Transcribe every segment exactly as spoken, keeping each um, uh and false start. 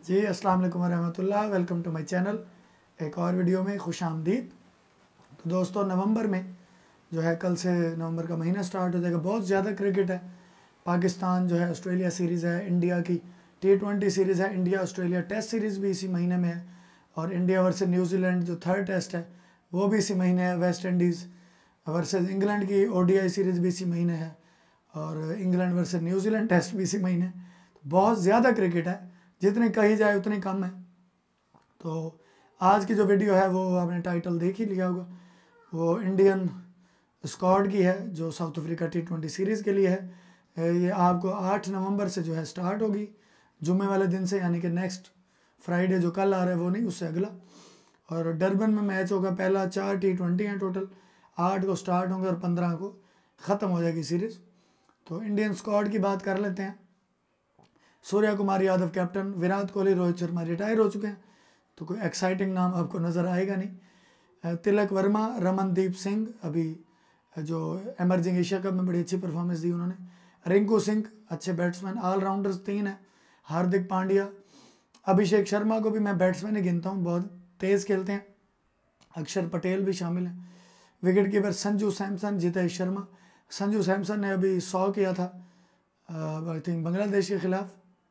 जी अस्सलाम वालेकुम रहमतुल्लाह, वेलकम टू माय चैनल। एक और वीडियो में खुश आमदीद। तो दोस्तों, नवंबर में जो है कल से नवंबर का महीना स्टार्ट हो जाएगा। बहुत ज़्यादा क्रिकेट है। पाकिस्तान जो है ऑस्ट्रेलिया सीरीज़ है, इंडिया की टी ट्वेंटी सीरीज़ है, इंडिया ऑस्ट्रेलिया टेस्ट सीरीज़ भी इसी महीने में है, और इंडिया वर्सेस न्यूजीलैंड जो थर्ड टेस्ट है वो भी इसी महीने है। वेस्ट इंडीज़ वर्सेस इंग्लैंड की ओडीआई सीरीज़ भी इसी महीने है, और इंग्लैंड वर्सेस न्यूजीलैंड टेस्ट भी इसी महीने है। तो बहुत ज़्यादा क्रिकेट है, जितनी कही जाए उतनी कम है। तो आज की जो वीडियो है वो आपने टाइटल देख ही लिया होगा, वो इंडियन स्क्वाड की है जो South Africa T twenty series के लिए है। ये आपको आठ नवंबर से जो है स्टार्ट होगी, जुम्मे वाले दिन से, यानी कि नेक्स्ट फ्राइडे जो कल आ रहा है वो नहीं, उससे अगला। और डरबन में मैच होगा पहला। चार टी ट्वेंटी हैं टोटल, आठ को स्टार्ट होंगे और पंद्रह को ख़त्म हो जाएगी सीरीज़। तो इंडियन स्क्वाड की बात कर लेते हैं। सूर्य कुमार यादव कैप्टन, विराट कोहली, रोहित शर्मा रिटायर हो चुके हैं, तो कोई एक्साइटिंग नाम आपको नज़र आएगा नहीं। तिलक वर्मा, रमनदीप सिंह, अभी जो एमर्जिंग एशिया कप में बड़ी अच्छी परफॉर्मेंस दी उन्होंने। रिंकू सिंह अच्छे बैट्समैन, ऑलराउंडर्स तीन हैं। हार्दिक पांड्या, अभिषेक शर्मा को भी मैं बैट्समैन ही गिनता हूँ, बहुत तेज़ खेलते हैं। अक्षर पटेल भी शामिल हैं। Wicket keeper Sanju Samson, Jitesh Sharma. Sanju Samson ने अभी सौ किया था आई थिंक बांग्लादेश के खिलाफ।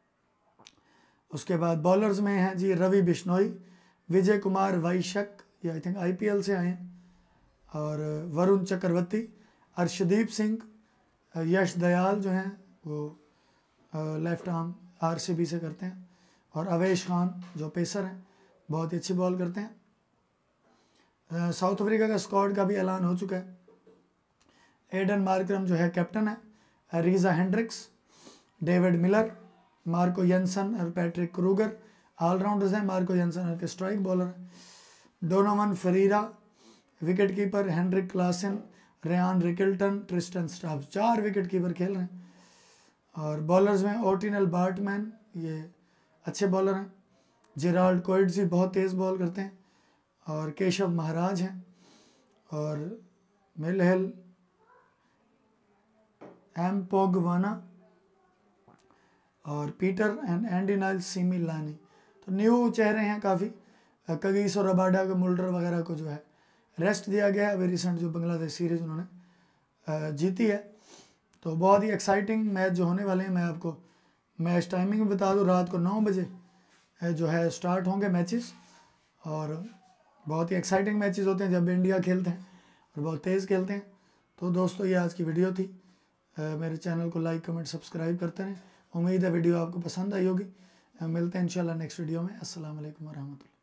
उसके बाद बॉलर्स में हैं जी रवि बिश्नोई, विजय कुमार वैश्यक, ये आई थिंक आईपीएल से आए हैं, और वरुण चक्रवर्ती, अर्शदीप सिंह, यश दयाल जो हैं वो लेफ्ट आर्म आरसीबी से करते हैं, और अवेश खान जो पेसर हैं, बहुत ही अच्छी बॉल करते हैं। साउथ अफ्रीका का स्क्वाड का भी ऐलान हो चुका है। एडन मार्करम जो है कैप्टन है, Reeza Hendricks, David Miller, Marco Jansen और पैट्रिक क्रूगर ऑलराउंडर्स हैं। मार्को यंसन के स्ट्राइक बॉलर हैं। Donovan Ferreira wicket keeper, Heinrich Klaasen, Ryan Rickelton, Tristan Stubbs, चार विकेट कीपर खेल रहे हैं। और बॉलर्स में ओटिनल बार्टमैन, ये अच्छे बॉलर हैं। जेराल्ड कोइट्जी बहुत तेज़ बॉल करते हैं, और केशव महाराज हैं, और मिलहेल एम पोगवाना, और Peter and Andile Simelane. तो न्यू चेहरे हैं काफ़ी। कगीसो रबाडा को, मुल्डर वगैरह को जो है रेस्ट दिया गया है। अभी रिसेंट जो बांग्लादेश सीरीज़ उन्होंने जीती है। तो बहुत ही एक्साइटिंग मैच जो होने वाले हैं, मैं आपको मैच टाइमिंग बता दूं, रात को नौ बजे जो है स्टार्ट होंगे मैचेस, और बहुत ही एक्साइटिंग मैचेस होते हैं जब इंडिया खेलते हैं, और बहुत तेज़ खेलते हैं। तो दोस्तों, ये आज की वीडियो थी। मेरे चैनल को लाइक कमेंट सब्सक्राइब करते रहें। उम्मीद है वीडियो आपको पसंद आई होगी। मिलते हैं इंशाल्लाह नेक्स्ट वीडियो में। अस्सलाम वालेकुम रहमतुल्लाह।